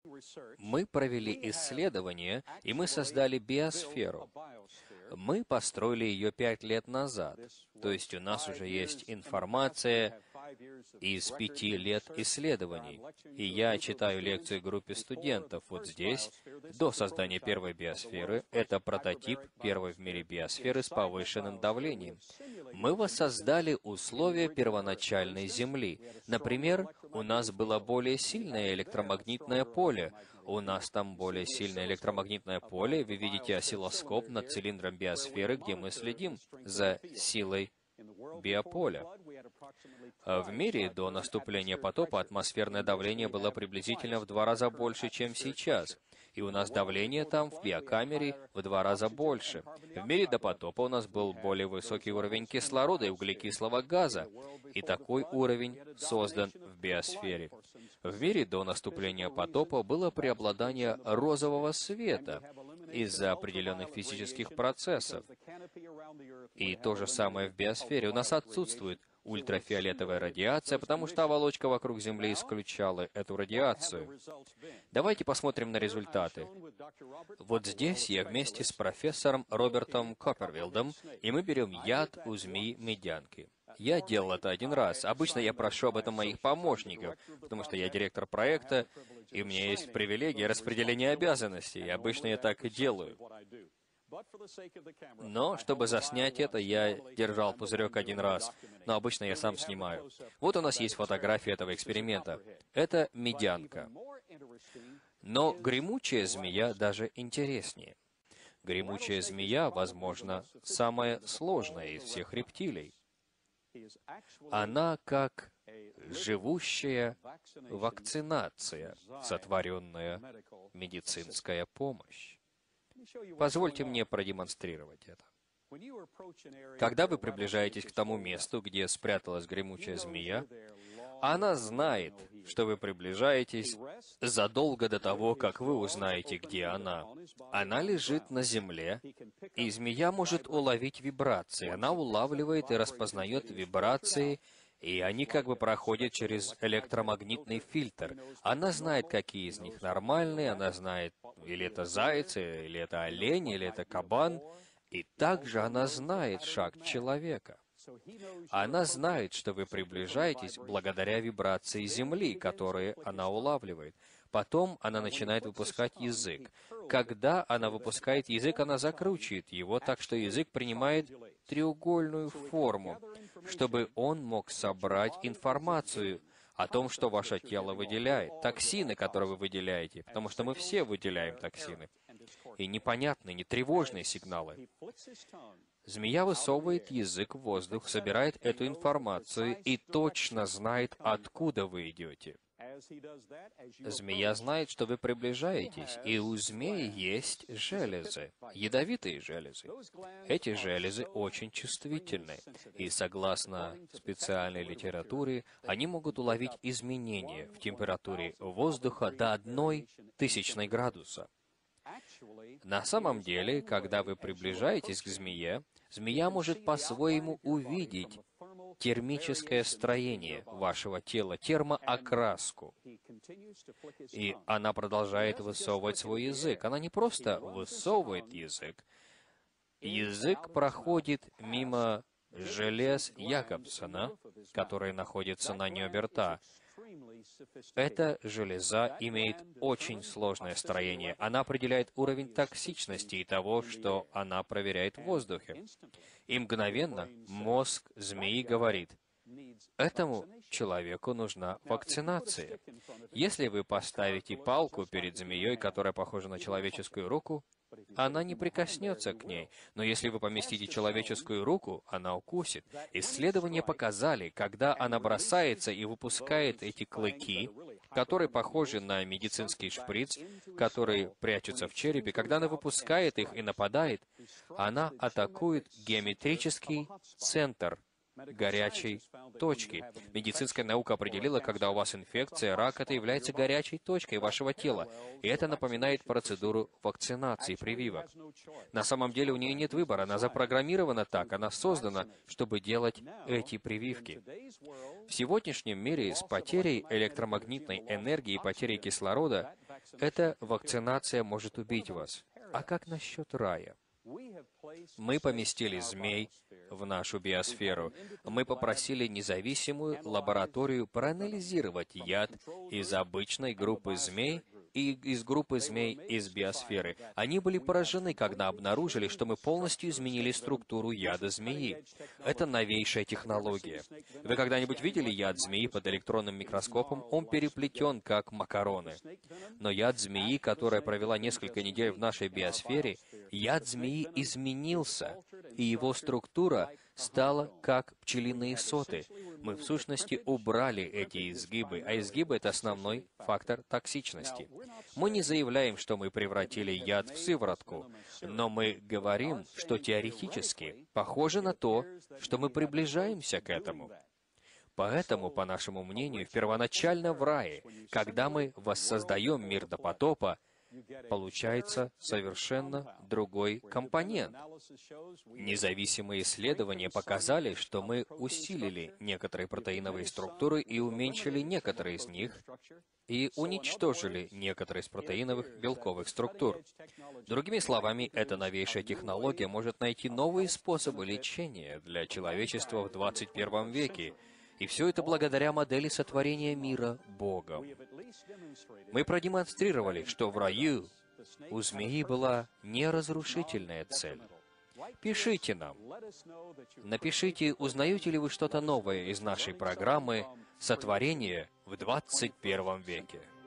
Мы провели исследование, и мы создали биосферу. Мы построили ее 5 лет назад. То есть у нас уже есть информация из 5 лет исследований. И я читаю лекцию группе студентов вот здесь, до создания первой биосферы. Это прототип первой в мире биосферы с повышенным давлением. Мы воссоздали условия первоначальной Земли. Например, у нас было более сильное электромагнитное поле. У нас там более сильное электромагнитное поле. Вы видите осциллоскоп над цилиндром биосферы, где мы следим за силой биополя. В мире до наступления потопа атмосферное давление было приблизительно в 2 раза больше, чем сейчас. И у нас давление там, в биокамере, в 2 раза больше. В мире до потопа у нас был более высокий уровень кислорода и углекислого газа. И такой уровень создан в биосфере. В мире до наступления потопа было преобладание розового света из-за определенных физических процессов. И то же самое в биосфере. У нас отсутствует ультрафиолетовая радиация, потому что оболочка вокруг Земли исключала эту радиацию. Давайте посмотрим на результаты. Вот здесь я вместе с профессором Робертом Коппервилдом, и мы берем яд у змеи-медянки. Я делал это 1 раз. Обычно я прошу об этом моих помощников, потому что я директор проекта, и у меня есть привилегия распределения обязанностей, и обычно я так и делаю. Но, чтобы заснять это, я держал пузырек 1 раз, но обычно я сам снимаю. Вот у нас есть фотография этого эксперимента. Это медянка. Но гремучая змея даже интереснее. Гремучая змея, возможно, самая сложная из всех рептилий. Она как живущая вакцинация, сотворенная медицинская помощь. Позвольте мне продемонстрировать это. Когда вы приближаетесь к тому месту, где спряталась гремучая змея, она знает, что вы приближаетесь задолго до того, как вы узнаете, где она. Она лежит на земле, и змея может уловить вибрации. Она улавливает и распознает вибрации, и они как бы проходят через электромагнитный фильтр. Она знает, какие из них нормальные, она знает, или это заяц, или это олень, или это кабан. И также она знает шаг человека. Она знает, что вы приближаетесь благодаря вибрации Земли, которые она улавливает. Потом она начинает выпускать язык. Когда она выпускает язык, она закручивает его так, что язык принимает треугольную форму, чтобы он мог собрать информацию о том, что ваше тело выделяет, токсины, которые вы выделяете, потому что мы все выделяем токсины, и непонятные, нетревожные сигналы. Змея высовывает язык в воздух, собирает эту информацию и точно знает, откуда вы идете. Змея знает, что вы приближаетесь, и у змеи есть железы, ядовитые железы. Эти железы очень чувствительны, и согласно специальной литературе, они могут уловить изменения в температуре воздуха до 0,01 градуса. На самом деле, когда вы приближаетесь к змее, змея может по-своему увидеть термическое строение вашего тела, термоокраску. И она продолжает высовывать свой язык. Она не просто высовывает язык. Язык проходит мимо желез Якобсона, которые находятся на небе рта. Эта железа имеет очень сложное строение. Она определяет уровень токсичности и того, что она проверяет в воздухе. И мгновенно мозг змеи говорит: этому человеку нужна вакцинация. Если вы поставите палку перед змеей, которая похожа на человеческую руку, она не прикоснется к ней. Но если вы поместите человеческую руку, она укусит. Исследования показали, когда она бросается и выпускает эти клыки, которые похожи на медицинский шприц, которые прячутся в черепе, когда она выпускает их и нападает, она атакует геометрический центр горячей точки. Медицинская наука определила, когда у вас инфекция, рак — это является горячей точкой вашего тела. И это напоминает процедуру вакцинации, прививок. На самом деле у нее нет выбора. Она запрограммирована так, она создана, чтобы делать эти прививки. В сегодняшнем мире с потерей электромагнитной энергии и потерей кислорода эта вакцинация может убить вас. А как насчет рая? Мы поместили змей в нашу биосферу. Мы попросили независимую лабораторию проанализировать яд из обычной группы змей и из группы змей из биосферы. Они были поражены, когда обнаружили, что мы полностью изменили структуру яда змеи. Это новейшая технология. Вы когда-нибудь видели яд змеи под электронным микроскопом? Он переплетен, как макароны. Но яд змеи, которая провела несколько недель в нашей биосфере, яд змеи изменился, и его структура стала как пчелиные соты. Мы, в сущности, убрали эти изгибы, а изгибы — это основной фактор токсичности. Мы не заявляем, что мы превратили яд в сыворотку, но мы говорим, что теоретически похоже на то, что мы приближаемся к этому. Поэтому, по нашему мнению, первоначально в рае, когда мы воссоздаем мир до потопа, получается совершенно другой компонент. Независимые исследования показали, что мы усилили некоторые протеиновые структуры и уменьшили некоторые из них, и уничтожили некоторые из протеиновых белковых структур. Другими словами, эта новейшая технология может найти новые способы лечения для человечества в 21 веке, и все это благодаря модели сотворения мира Богом. Мы продемонстрировали, что в раю у змеи была неразрушительная цель. Пишите нам. Напишите, узнаете ли вы что-то новое из нашей программы «Сотворение в 21 веке».